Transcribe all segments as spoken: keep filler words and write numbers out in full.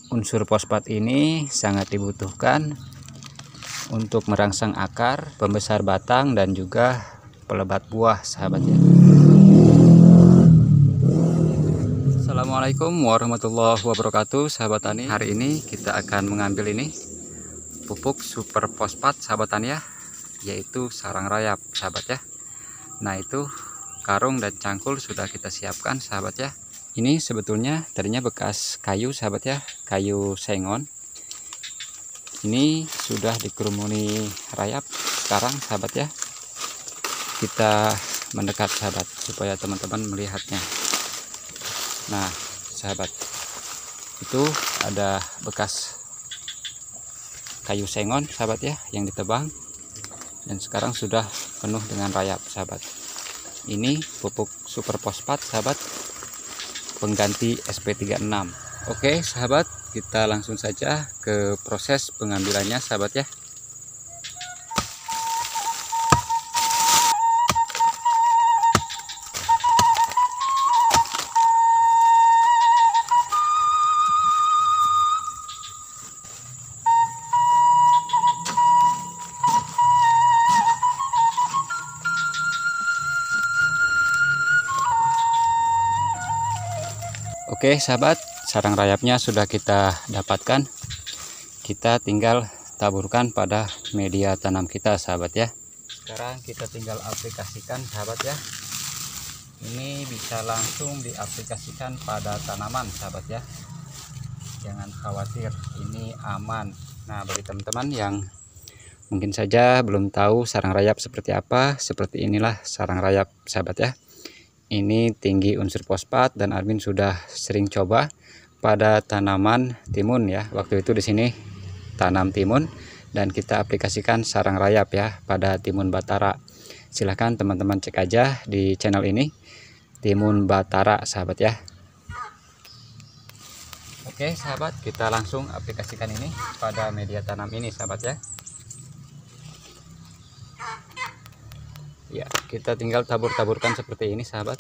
unsur fosfat ini sangat dibutuhkan untuk merangsang akar, pembesar batang, dan juga pelebat buah, sahabatnya. Assalamualaikum warahmatullahi wabarakatuh, sahabat tani. Hari ini kita akan mengambil ini pupuk super fosfat, sahabat tani ya, yaitu sarang rayap, sahabat ya. Nah, itu karung dan cangkul sudah kita siapkan, sahabat ya. Ini sebetulnya tadinya bekas kayu, sahabat ya, kayu sengon. Ini sudah dikerumuni rayap sekarang, sahabat ya. Kita mendekat, sahabat, supaya teman-teman melihatnya. Nah, sahabat, itu ada bekas kayu sengon, sahabat ya, yang ditebang dan sekarang sudah penuh dengan rayap, sahabat. Ini pupuk super fosfat, sahabat, pengganti S P tiga puluh enam. Oke, sahabat, kita langsung saja ke proses pengambilannya, sahabat ya. Oke, sahabat, sarang rayapnya sudah kita dapatkan. Kita tinggal taburkan pada media tanam kita, sahabat ya. Sekarang kita tinggal aplikasikan, sahabat ya. Ini bisa langsung diaplikasikan pada tanaman, sahabat ya. Jangan khawatir, ini aman. Nah, bagi teman-teman yang mungkin saja belum tahu sarang rayap seperti apa, seperti inilah sarang rayap, sahabat ya. Ini tinggi unsur fosfat dan admin sudah sering coba pada tanaman timun ya. Waktu itu di sini tanam timun dan kita aplikasikan sarang rayap ya pada timun batara. Silahkan teman-teman cek aja di channel ini, timun batara, sahabat ya. Oke, sahabat, kita langsung aplikasikan ini pada media tanam ini, sahabat ya. Ya, kita tinggal tabur-taburkan seperti ini, sahabat.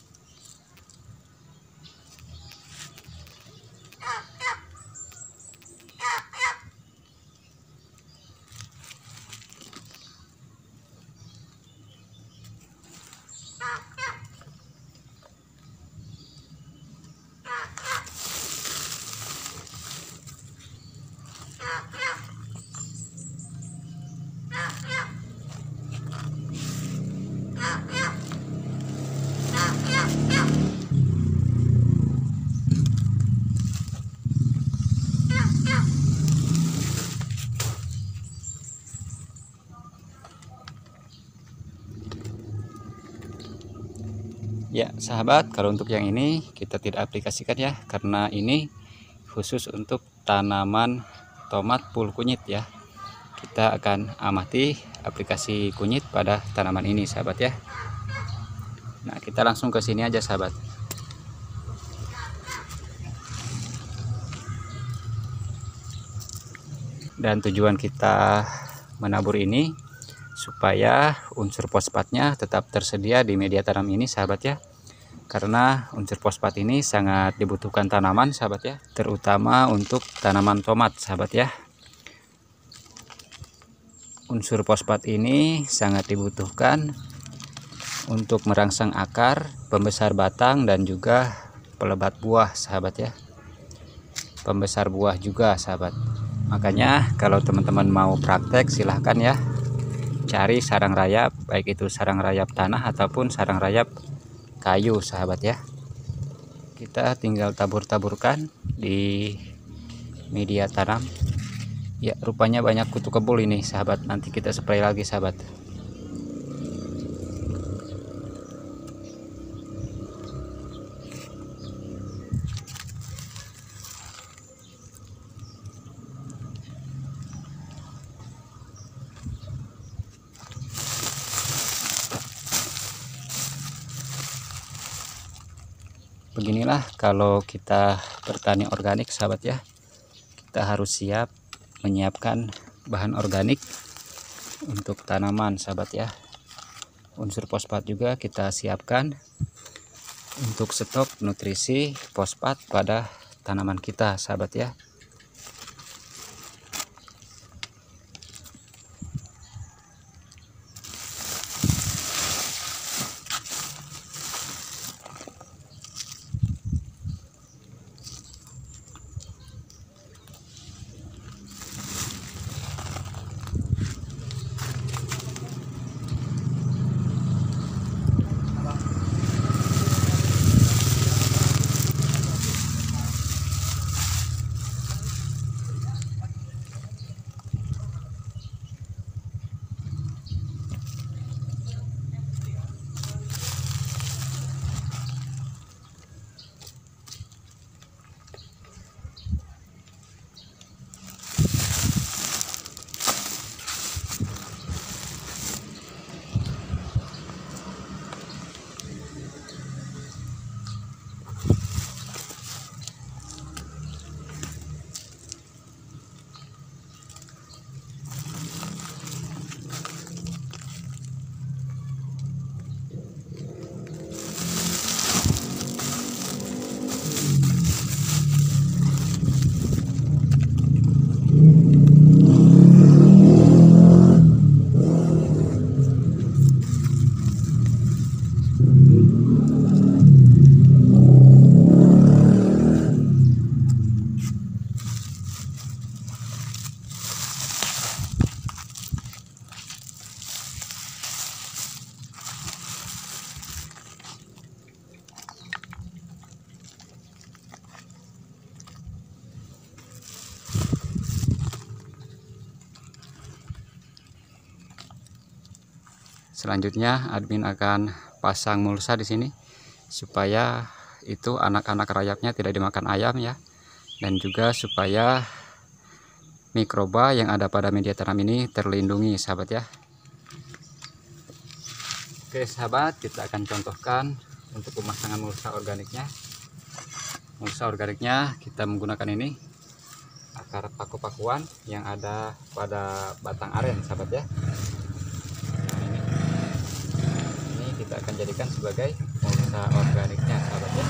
Ya, sahabat, kalau untuk yang ini kita tidak aplikasikan ya, karena ini khusus untuk tanaman tomat full kunyit ya. Kita akan amati aplikasi kunyit pada tanaman ini, sahabat ya. Nah, kita langsung ke sini aja, sahabat. Dan tujuan kita menabur ini supaya unsur fosfatnya tetap tersedia di media tanam ini, sahabat ya. Karena unsur fosfat ini sangat dibutuhkan tanaman, sahabat ya, terutama untuk tanaman tomat, sahabat ya. Unsur fosfat ini sangat dibutuhkan untuk merangsang akar, pembesar batang, dan juga pelebat buah, sahabat ya. Pembesar buah juga, sahabat. Makanya kalau teman-teman mau praktek, silahkan ya, cari sarang rayap, baik itu sarang rayap tanah ataupun sarang rayap kayu, sahabat ya. Kita tinggal tabur-taburkan di media tanam. Ya, rupanya banyak kutu kebul ini, sahabat. Nanti kita spray lagi, sahabat. Beginilah kalau kita bertani organik, sahabat ya. Kita harus siap menyiapkan bahan organik untuk tanaman, sahabat ya. Unsur fosfat juga kita siapkan untuk stok nutrisi fosfat pada tanaman kita, sahabat ya. Selanjutnya admin akan pasang mulsa di sini supaya itu anak-anak rayapnya tidak dimakan ayam ya, dan juga supaya mikroba yang ada pada media tanam ini terlindungi sahabat ya. Oke sahabat, kita akan contohkan untuk pemasangan mulsa organiknya. Mulsa organiknya kita menggunakan ini akar paku-pakuan yang ada pada batang aren sahabat ya. Ini kita akan jadikan sebagai mulsa organiknya sahabat ya.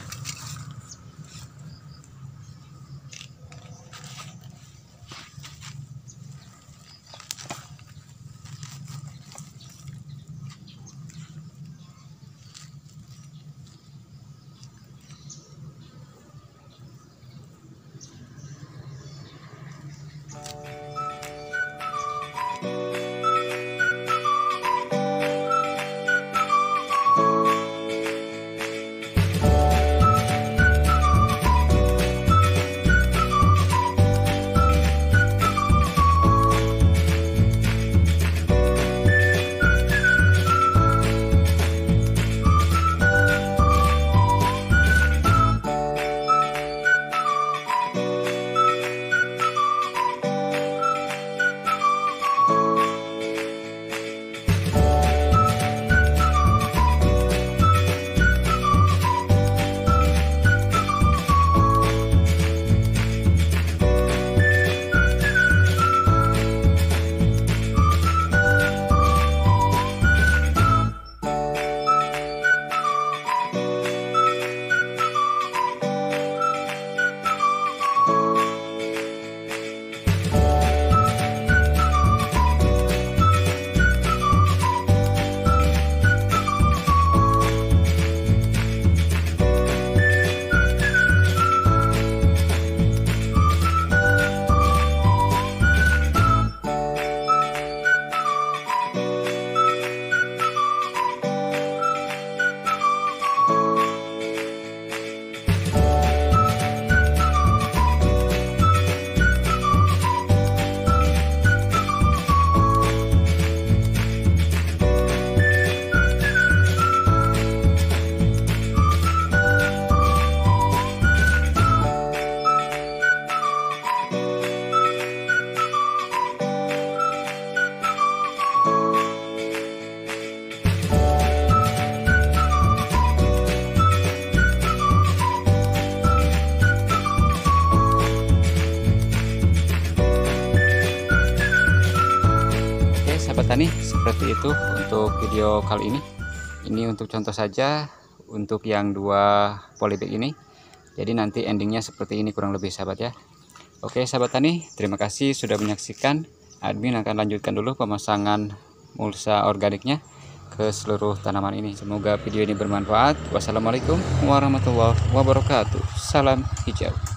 Sahabat tani, seperti itu untuk video kali ini. Ini untuk contoh saja untuk yang dua polybag ini. Jadi nanti endingnya seperti ini kurang lebih sahabat ya. Oke sahabat tani, terima kasih sudah menyaksikan. Admin akan lanjutkan dulu pemasangan mulsa organiknya ke seluruh tanaman ini. Semoga video ini bermanfaat. Wassalamualaikum warahmatullahi wabarakatuh. Salam hijau.